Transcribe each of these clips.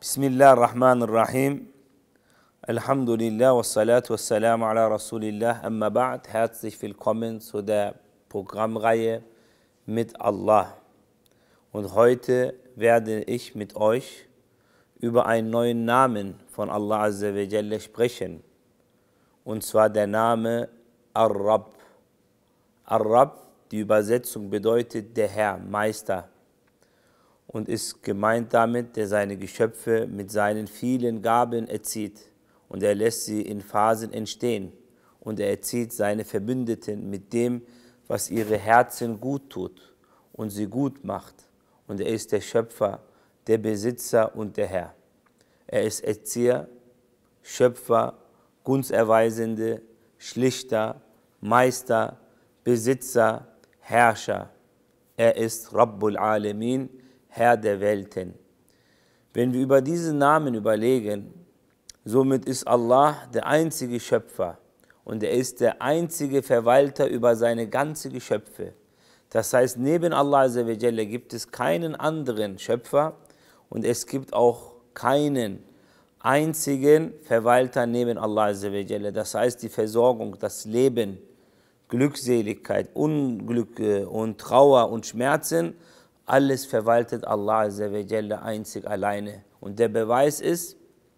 Bismillahirrahmanirrahim. Alhamdulillah wassalatu wassalamu ala Rasulillah. Amma ba'd. Herzlich willkommen zu der Programmreihe mit Allah. Und heute werde ich mit euch über einen neuen Namen von Allah Azza wa Jalla sprechen. Und zwar der Name Ar-Rabb. Ar-Rabb, die Übersetzung bedeutet der Herr, Meister. Und ist gemeint damit, der seine Geschöpfe mit seinen vielen Gaben erzieht. Und er lässt sie in Phasen entstehen. Und er erzieht seine Verbündeten mit dem, was ihre Herzen gut tut und sie gut macht. Und er ist der Schöpfer, der Besitzer und der Herr. Er ist Erzieher, Schöpfer, Gunsterweisende, Schlichter, Meister, Besitzer, Herrscher. Er ist Rabbul Alamin, Herr der Welten. Wenn wir über diesen Namen überlegen, somit ist Allah der einzige Schöpfer und er ist der einzige Verwalter über seine ganzen Geschöpfe. Das heißt, neben Allah Azza wa Jalla gibt es keinen anderen Schöpfer und es gibt auch keinen einzigen Verwalter neben Allah Azza wa Jalla. Das heißt, die Versorgung, das Leben, Glückseligkeit, Unglück und Trauer und Schmerzen, alles verwaltet Allah Azza wa Jalla einzig alleine. Und der Beweis ist,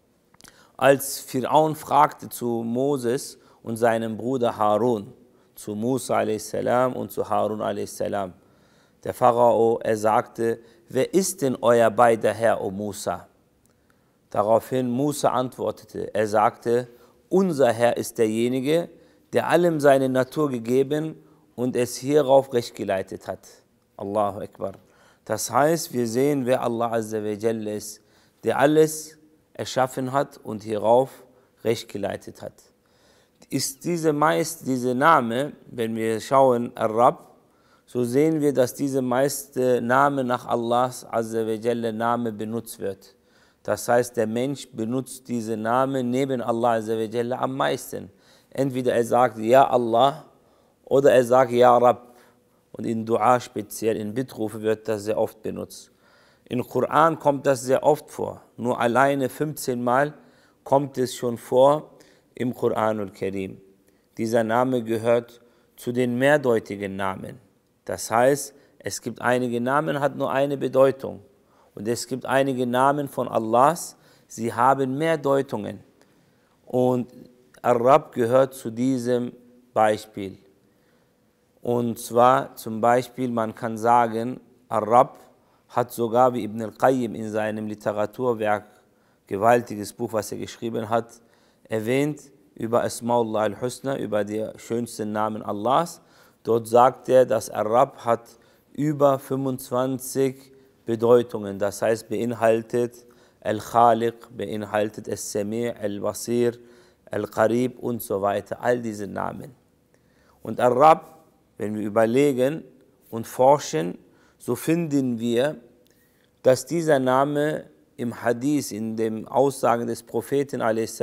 als Pharaon fragte zu Moses und seinem Bruder Harun, zu Musa a.s. und zu Harun a.s. Der Pharao, er sagte, wer ist denn euer beider Herr, o Musa? Daraufhin Musa antwortete, er sagte, unser Herr ist derjenige, der allem seine Natur gegeben und es hierauf recht geleitet hat. Allahu Akbar. Das heißt, wir sehen, wer Allah Azza wa Jalla ist, der alles erschaffen hat und hierauf recht geleitet hat. Ist dieser Name, wenn wir schauen, Ar-Rabb, so sehen wir, dass dieser meiste Name nach Allahs Azza wa Jalla Name benutzt wird. Das heißt, der Mensch benutzt diesen Namen neben Allah Azza wa Jalla am meisten. Entweder er sagt Ja Allah oder er sagt Ja Rabb. Und in Dua speziell, in Bittrufe wird das sehr oft benutzt. Im Koran kommt das sehr oft vor. Nur alleine 15 Mal kommt es schon vor im Koran al-Karim. Dieser Name gehört zu den mehrdeutigen Namen. Das heißt, es gibt einige Namen, hat nur eine Bedeutung. Und es gibt einige Namen von Allahs, sie haben mehr Deutungen. Und Ar-Rabb gehört zu diesem Beispiel. Und zwar zum Beispiel, man kann sagen, Ar-Rabb hat sogar, wie Ibn al-Qayyim in seinem Literaturwerk, gewaltiges Buch, was er geschrieben hat, erwähnt über Asma'ullah al-Husna, über die schönsten Namen Allahs. Dort sagt er, dass Ar-Rabb hat über 25 Bedeutungen. Das heißt, beinhaltet Al-Khaliq, beinhaltet Al-Sami', Al-Basir, Al-Qarib und so weiter. All diese Namen. Und Ar-Rabb, wenn wir überlegen und forschen, so finden wir, dass dieser Name im Hadith, in den Aussagen des Propheten a.s.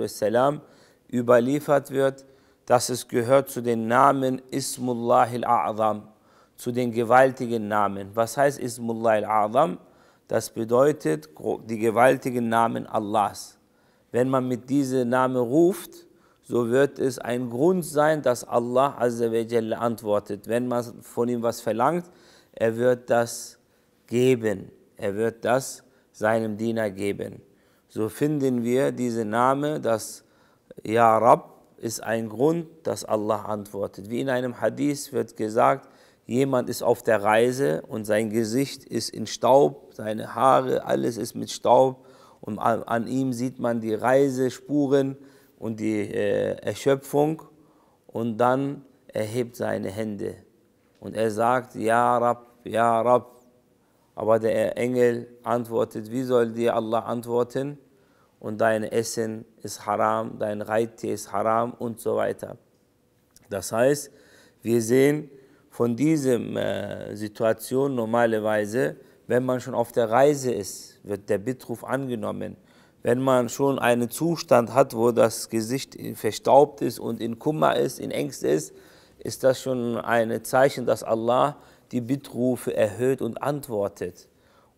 überliefert wird, dass es gehört zu den Namen Ismullah al-A'zam, zu den gewaltigen Namen. Was heißt Ismullah al-A'zam? Das bedeutet die gewaltigen Namen Allahs. Wenn man mit diesem Namen ruft, so wird es ein Grund sein, dass Allah Azza wa Jalla antwortet. Wenn man von ihm was verlangt, er wird das geben. Er wird das seinem Diener geben. So finden wir diesen Namen, dass Ja Rabb ist ein Grund, dass Allah antwortet. Wie in einem Hadith wird gesagt, jemand ist auf der Reise und sein Gesicht ist in Staub, seine Haare, alles ist mit Staub und an ihm sieht man die Reisespuren und die Erschöpfung und dann erhebt seine Hände und er sagt, Ja Rabb, Ja Rabb. Aber der Engel antwortet, wie soll dir Allah antworten? Und dein Essen ist haram, dein Reittier ist haram und so weiter. Das heißt, wir sehen von dieser Situation normalerweise, wenn man schon auf der Reise ist, wird der Bittruf angenommen. Wenn man schon einen Zustand hat, wo das Gesicht verstaubt ist und in Kummer ist, in Ängste ist das schon ein Zeichen, dass Allah die Bittrufe erhöht und antwortet.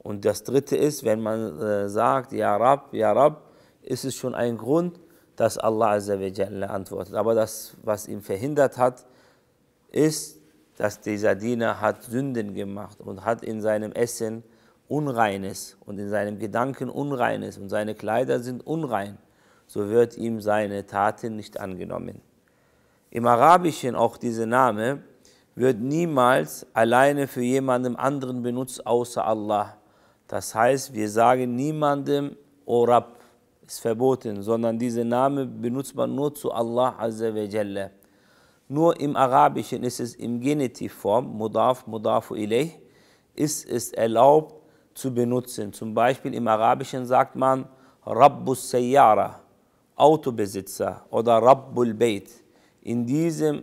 Und das dritte ist, wenn man sagt, Ja Rab, ist es schon ein Grund, dass Allah Azza wa Jalla antwortet. Aber das, was ihn verhindert hat, ist, dass dieser Diener hat Sünden gemacht und hat in seinem Essen Unreines und in seinem Gedanken Unreines und seine Kleider sind unrein. So wird ihm seine Taten nicht angenommen. Im Arabischen auch dieser Name wird niemals alleine für jemanden anderen benutzt, außer Allah. Das heißt, wir sagen niemandem, O Rabb, ist verboten, sondern dieser Name benutzt man nur zu Allah Azza wa Jalla. Nur im Arabischen ist es in Genitivform, Mudaf, Mudafu ilayh, ist es erlaubt zu benutzen. Zum Beispiel im Arabischen sagt man Rabbus Sayyara, Autobesitzer oder Rabbul Bayt. In diesem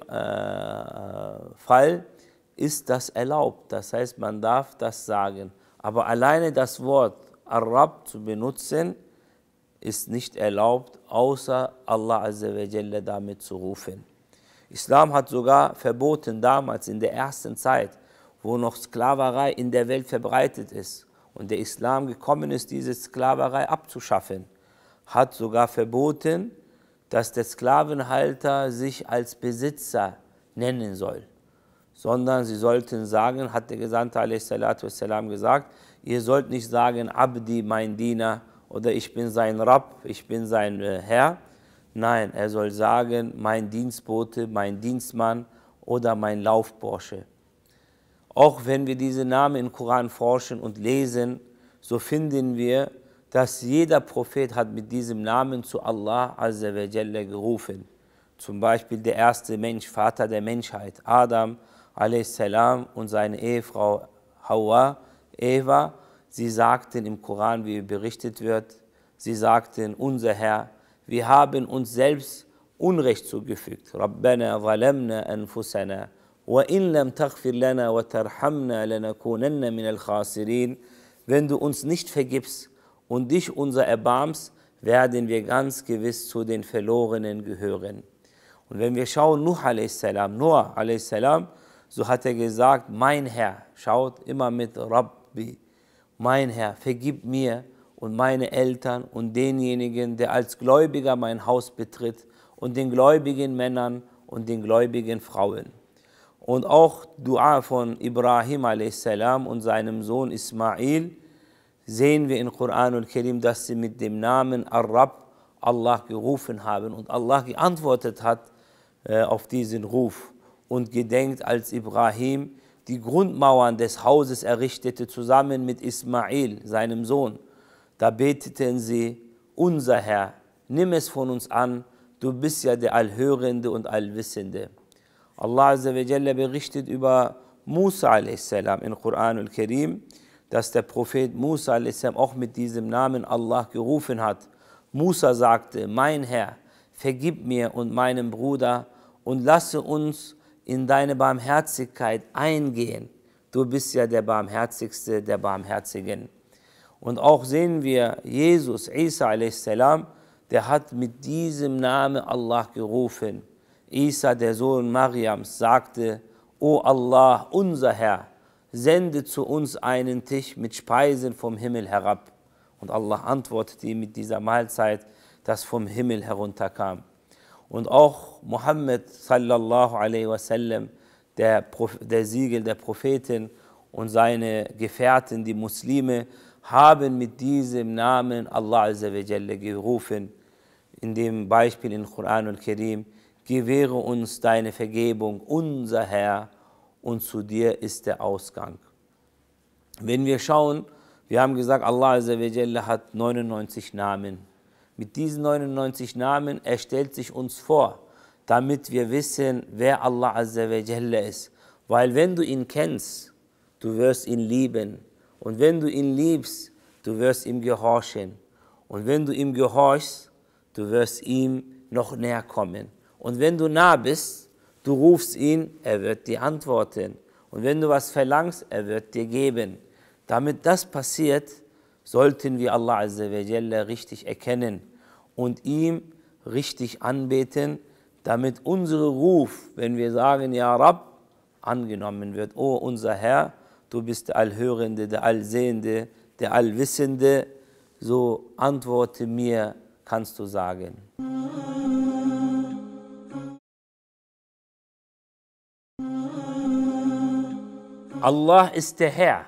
Fall ist das erlaubt, das heißt, man darf das sagen. Aber alleine das Wort Ar-Rabb zu benutzen, ist nicht erlaubt, außer Allah Azza wa Jalla damit zu rufen. Islam hat sogar verboten, damals in der ersten Zeit, wo noch Sklaverei in der Welt verbreitet ist und der Islam gekommen ist, diese Sklaverei abzuschaffen, hat sogar verboten, dass der Sklavenhalter sich als Besitzer nennen soll, sondern sie sollten sagen, hat der Gesandte a.s. gesagt, ihr sollt nicht sagen, Abdi, mein Diener, oder ich bin sein Rabb, ich bin sein Herr. Nein, er soll sagen, mein Dienstbote, mein Dienstmann oder mein Laufbursche. Auch wenn wir diese Namen im Koran forschen und lesen, so finden wir, dass jeder Prophet hat mit diesem Namen zu Allah Azza wa Jalla gerufen. Zum Beispiel der erste Mensch, Vater der Menschheit, Adam a.s. und seine Ehefrau Hawa, Eva, sie sagten im Koran, wie berichtet wird, sie sagten, unser Herr, wir haben uns selbst Unrecht zugefügt. Rabbana zalamna anfusana wa in lam taghfir lana wa tarhamna lanakunanna minal khasirin. Wenn du uns nicht vergibst und dich unser erbarmst, werden wir ganz gewiss zu den Verlorenen gehören. Und wenn wir schauen, Nuh a.s., so hat er gesagt, mein Herr, schaut immer mit Rabbi, mein Herr, vergib mir und meine Eltern und denjenigen, der als Gläubiger mein Haus betritt und den gläubigen Männern und den gläubigen Frauen. Und auch Dua von Ibrahim a.s. und seinem Sohn Ismail sehen wir in Koran und Karim, dass sie mit dem Namen Ar-Rabb Allah gerufen haben und Allah geantwortet hat auf diesen Ruf und gedenkt, als Ibrahim die Grundmauern des Hauses errichtete, zusammen mit Ismail, seinem Sohn. Da beteten sie, unser Herr, nimm es von uns an, du bist ja der Allhörende und Allwissende. Allah Azza wa Jalla berichtet über Musa a.s. in Koran und Karim, dass der Prophet Musa a.s. auch mit diesem Namen Allah gerufen hat. Musa sagte, mein Herr, vergib mir und meinem Bruder und lasse uns in deine Barmherzigkeit eingehen. Du bist ja der Barmherzigste der Barmherzigen. Und auch sehen wir Jesus, Isa a.s., der hat mit diesem Namen Allah gerufen. Isa, der Sohn Mariams, sagte, O Allah, unser Herr, sende zu uns einen Tisch mit Speisen vom Himmel herab. Und Allah antwortete ihm mit dieser Mahlzeit, das vom Himmel herunterkam. Und auch Muhammad sallallahu alaihi wasallam, der Siegel der Propheten und seine Gefährten, die Muslime, haben mit diesem Namen Allah Azza wa Jalla gerufen. In dem Beispiel in Koran und Karim, gewähre uns deine Vergebung, unser Herr, und zu dir ist der Ausgang. Wenn wir schauen, wir haben gesagt, Allah Azza wa Jalla hat 99 Namen. Mit diesen 99 Namen stellt sich uns vor, damit wir wissen, wer Allah Azza wa Jalla ist. Weil wenn du ihn kennst, du wirst ihn lieben. Und wenn du ihn liebst, du wirst ihm gehorchen. Und wenn du ihm gehorchst, du wirst ihm noch näher kommen. Und wenn du nah bist, du rufst ihn, er wird dir antworten. Und wenn du was verlangst, er wird dir geben. Damit das passiert, sollten wir Allah Azza wa Jalla richtig erkennen und ihm richtig anbeten, damit unser Ruf, wenn wir sagen, Ja Rabb, angenommen wird. O unser Herr, du bist der Allhörende, der Allsehende, der Allwissende, so antworte mir, kannst du sagen. Allah ist der Herr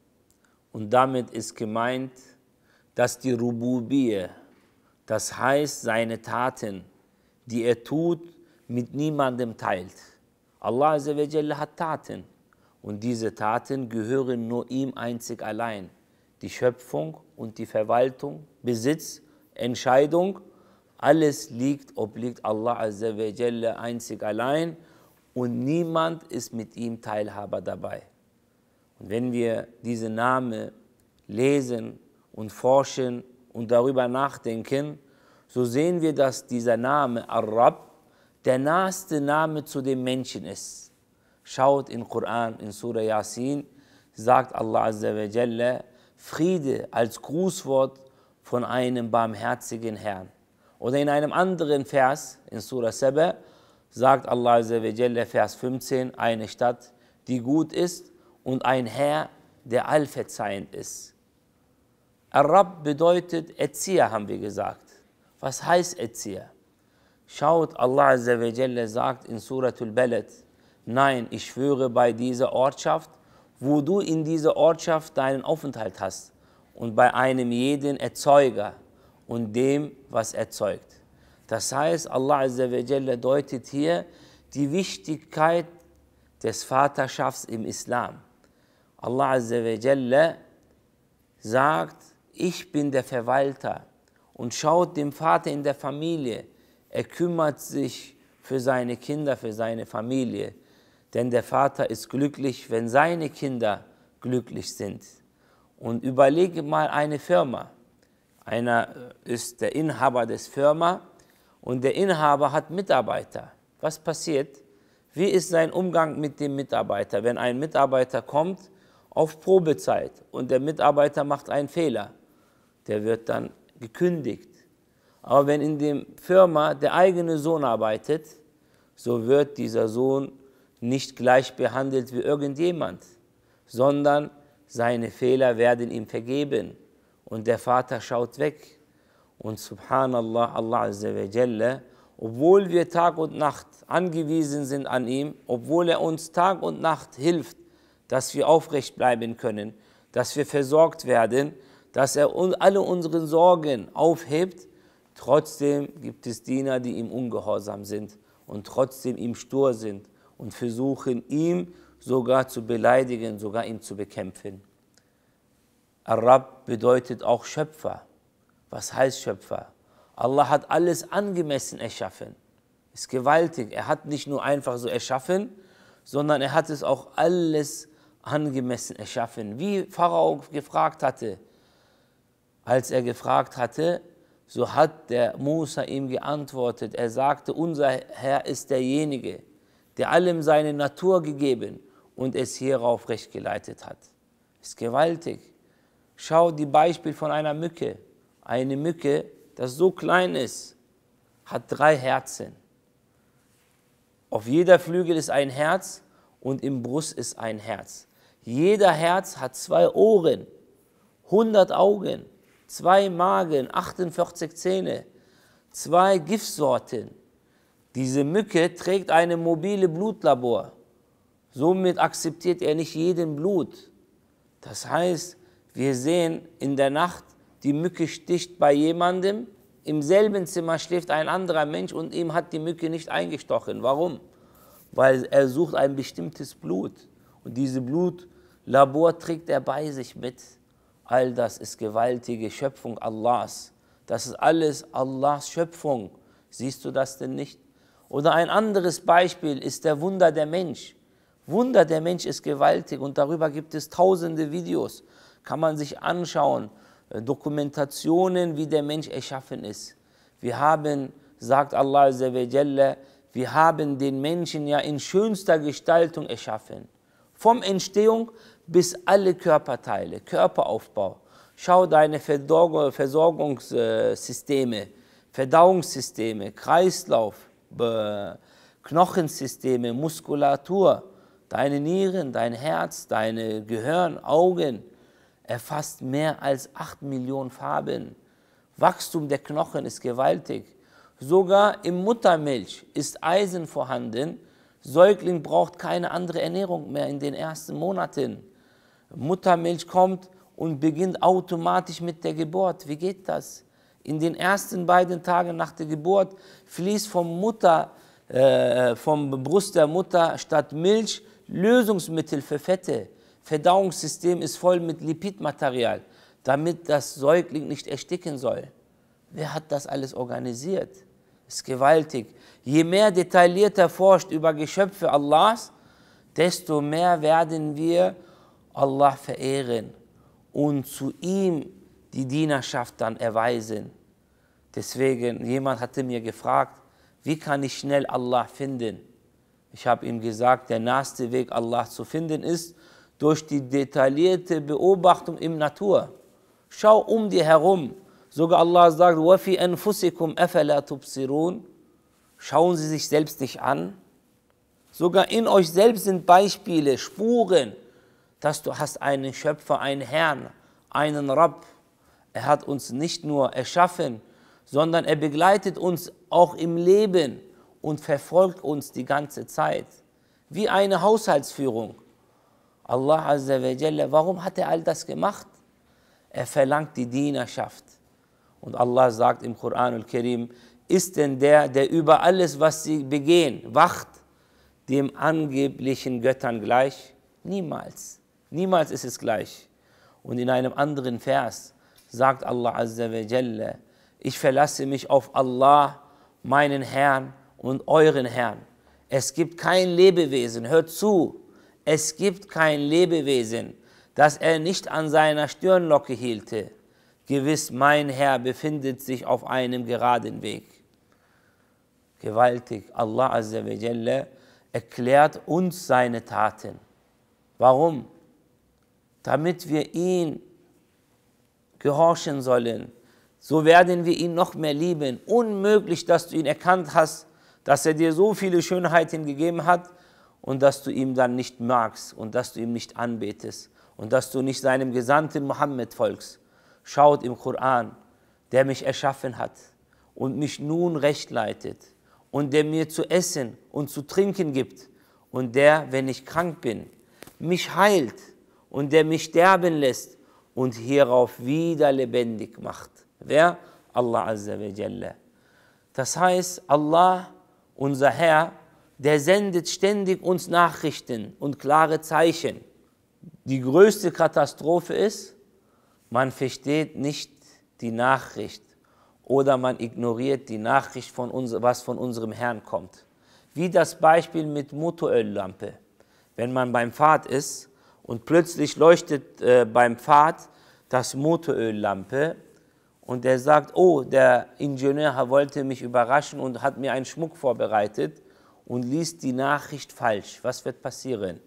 und damit ist gemeint, dass die Rububiyya, das heißt seine Taten, die er tut, mit niemandem teilt. Allah Azza wa Jalla hat Taten und diese Taten gehören nur ihm einzig allein. Die Schöpfung und die Verwaltung, Besitz, Entscheidung, alles obliegt Allah Azza wa Jalla einzig allein und niemand ist mit ihm Teilhaber dabei. Und wenn wir diese Namen lesen und forschen und darüber nachdenken, so sehen wir, dass dieser Name Ar-Rabb der naheste Name zu dem Menschen ist. Schaut in Koran, in Surah Yasin, sagt Allah Azza wa Jalla, Friede als Grußwort von einem barmherzigen Herrn. Oder in einem anderen Vers, in Surah Saba, sagt Allah Azza wa Jalla, Vers 15, eine Stadt, die gut ist und ein Herr, der allverzeihend ist. Ar-Rabb bedeutet Erzieher, haben wir gesagt. Was heißt Erzieher? Schaut, Allah Azza wa Jalla sagt in Suratul Balad, nein, ich schwöre bei dieser Ortschaft, wo du in dieser Ortschaft deinen Aufenthalt hast und bei einem jeden Erzeuger und dem, was erzeugt. Das heißt, Allah Azza wa Jalla deutet hier die Wichtigkeit des Vaterschafts im Islam. Allah Azza wa Jalla sagt, ich bin der Verwalter und schaut dem Vater in der Familie. Er kümmert sich für seine Kinder, für seine Familie. Denn der Vater ist glücklich, wenn seine Kinder glücklich sind. Und überlege mal eine Firma. Einer ist der Inhaber des Firma und der Inhaber hat Mitarbeiter. Was passiert? Wie ist sein Umgang mit dem Mitarbeiter? Wenn ein Mitarbeiter kommt auf Probezeit und der Mitarbeiter macht einen Fehler, der wird dann gekündigt. Aber wenn in der Firma der eigene Sohn arbeitet, so wird dieser Sohn nicht gleich behandelt wie irgendjemand, sondern seine Fehler werden ihm vergeben und der Vater schaut weg. Und subhanallah, Allah Azza wa Jalla, obwohl wir Tag und Nacht angewiesen sind an ihm, obwohl er uns Tag und Nacht hilft, dass wir aufrecht bleiben können, dass wir versorgt werden, dass er alle unsere Sorgen aufhebt, trotzdem gibt es Diener, die ihm ungehorsam sind und trotzdem ihm stur sind und versuchen, ihm sogar zu beleidigen, sogar ihn zu bekämpfen. Ar-Rabb bedeutet auch Schöpfer. Was heißt Schöpfer? Allah hat alles angemessen erschaffen. Ist gewaltig. Er hat nicht nur einfach so erschaffen, sondern er hat es auch alles angemessen erschaffen. Wie Pharao gefragt hatte, als er gefragt hatte, so hat der Musa ihm geantwortet. Er sagte, unser Herr ist derjenige, der allem seine Natur gegeben und es hierauf recht geleitet hat. Ist gewaltig. Schau die Beispiel von einer Mücke. Eine Mücke, das so klein ist, hat 3 Herzen. Auf jeder Flügel ist ein Herz und im Brust ist ein Herz. Jeder Herz hat 2 Ohren, 100 Augen, 2 Magen, 48 Zähne, 2 Giftsorten. Diese Mücke trägt ein mobile Blutlabor. Somit akzeptiert er nicht jeden Blut. Das heißt, wir sehen in der Nacht, die Mücke sticht bei jemandem, im selben Zimmer schläft ein anderer Mensch und ihm hat die Mücke nicht eingestochen. Warum? Weil er sucht ein bestimmtes Blut und dieses Blutlabor trägt er bei sich mit. All das ist gewaltige Schöpfung Allahs. Das ist alles Allahs Schöpfung. Siehst du das denn nicht? Oder ein anderes Beispiel ist der Wunder der Mensch. Wunder der Mensch ist gewaltig und darüber gibt es tausende Videos. Kann man sich anschauen, Dokumentationen, wie der Mensch erschaffen ist. Wir haben, sagt Allah Azza wa Jalla, wir haben den Menschen ja in schönster Gestaltung erschaffen. Vom Entstehung bis alle Körperteile, Körperaufbau. Schau deine Versorgungssysteme, Verdauungssysteme, Kreislauf, Knochensysteme, Muskulatur, deine Nieren, dein Herz, deine Gehirn, Augen. erfasst mehr als 8 Millionen Farben. Wachstum der Knochen ist gewaltig. Sogar im Muttermilch ist Eisen vorhanden. Säugling braucht keine andere Ernährung mehr in den ersten Monaten. Muttermilch kommt und beginnt automatisch mit der Geburt. Wie geht das? In den ersten beiden Tagen nach der Geburt fließt vom Brust der Mutter statt Milch Lösungsmittel für Fette. Verdauungssystem ist voll mit Lipidmaterial, damit das Säugling nicht ersticken soll. Wer hat das alles organisiert? Ist gewaltig. Je mehr detaillierter forscht über Geschöpfe Allahs, desto mehr werden wir Allah verehren und zu ihm die Dienerschaft dann erweisen. Deswegen, jemand hatte mir gefragt, wie kann ich schnell Allah finden? Ich habe ihm gesagt, der nahelste Weg, Allah zu finden, ist durch die detaillierte Beobachtung im Natur. Schau um dir herum. Sogar Allah sagt, وَفِي أَنفُسِكُمْ أَفَلَا تُبْصِرُونَ. Schauen Sie sich selbst nicht an. Sogar in euch selbst sind Beispiele, Spuren, dass du hast einen Schöpfer, einen Herrn, einen Rabb. Er hat uns nicht nur erschaffen, sondern er begleitet uns auch im Leben und verfolgt uns die ganze Zeit. Wie eine Haushaltsführung. Allah Azza wa Jalla, warum hat er all das gemacht? Er verlangt die Dienerschaft. Und Allah sagt im Koran al-Karim, ist denn der über alles, was sie begehen, wacht, dem angeblichen Göttern gleich? Niemals. Niemals ist es gleich. Und in einem anderen Vers sagt Allah Azza wa Jalla, ich verlasse mich auf Allah, meinen Herrn und euren Herrn. Es gibt kein Lebewesen, hört zu, es gibt kein Lebewesen, das er nicht an seiner Stirnlocke hielte. Gewiss, mein Herr befindet sich auf einem geraden Weg. Gewaltig, Allah Azza wa Jalla erklärt uns seine Taten. Warum? Damit wir ihn gehorchen sollen. So werden wir ihn noch mehr lieben. Unmöglich, dass du ihn erkannt hast, dass er dir so viele Schönheiten gegeben hat und dass du ihm dann nicht magst und dass du ihm nicht anbetest und dass du nicht seinem Gesandten Mohammed folgst. Schaut im Koran, der mich erschaffen hat und mich nun recht leitet und der mir zu essen und zu trinken gibt und der, wenn ich krank bin, mich heilt und der mich sterben lässt und hierauf wieder lebendig macht. Wer? Allah Azza wa Jalla. Das heißt, Allah, unser Herr, der sendet ständig uns Nachrichten und klare Zeichen. Die größte Katastrophe ist, man versteht nicht die Nachricht oder man ignoriert die Nachricht, was von unserem Herrn kommt. Wie das Beispiel mit Motoröllampe. Wenn man beim Pfad ist und plötzlich leuchtet beim Pfad das Motoröllampe und der sagt, oh, der Ingenieur wollte mich überraschen und hat mir einen Schmuck vorbereitet und liest die Nachricht falsch. Was wird passieren?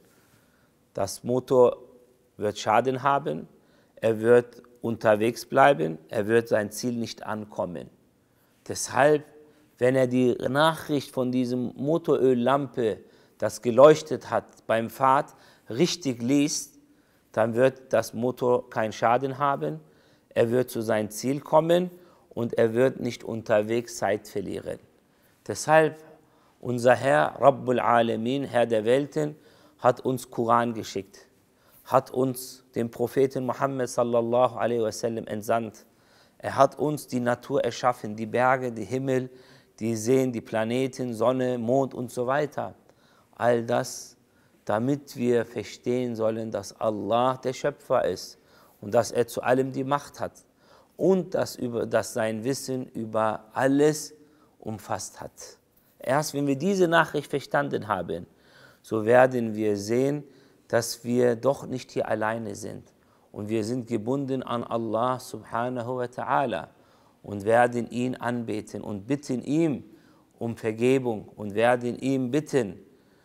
Das Motor wird Schaden haben, er wird unterwegs bleiben, er wird sein Ziel nicht ankommen. Deshalb, wenn er die Nachricht von diesem Motoröllampe, das geleuchtet hat beim Pfad, richtig liest, dann wird das Motor keinen Schaden haben, er wird zu seinem Ziel kommen und er wird nicht unterwegs Zeit verlieren. Deshalb, unser Herr, Rabbul Alamin, Herr der Welten, hat uns Koran geschickt, hat uns den Propheten Muhammad sallallahu alaihi wasallam entsandt. Er hat uns die Natur erschaffen, die Berge, die Himmel, die Seen, die Planeten, Sonne, Mond und so weiter. All das, damit wir verstehen sollen, dass Allah der Schöpfer ist und dass er zu allem die Macht hat und dass sein Wissen über alles umfasst hat. Erst wenn wir diese Nachricht verstanden haben, so werden wir sehen, dass wir doch nicht hier alleine sind. Und wir sind gebunden an Allah subhanahu wa ta'ala und werden ihn anbeten und bitten ihm um Vergebung und werden ihm bitten,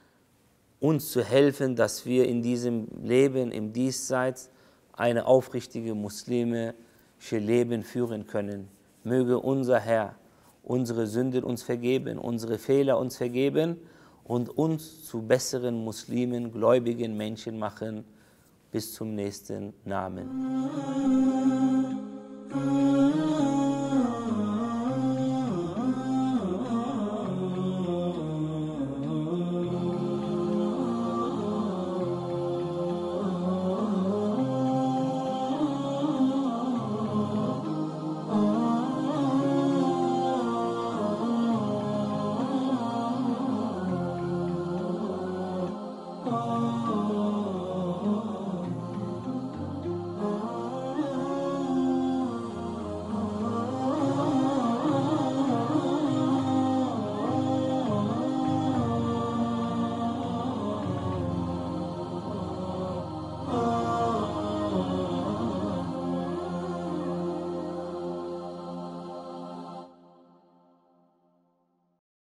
uns zu helfen, dass wir in diesem Leben, im Diesseits, eine aufrichtige muslimische Leben führen können. Möge unser Herr unsere Sünden uns vergeben, unsere Fehler uns vergeben und uns zu besseren Muslimen, gläubigen Menschen machen. Bis zum nächsten Namen.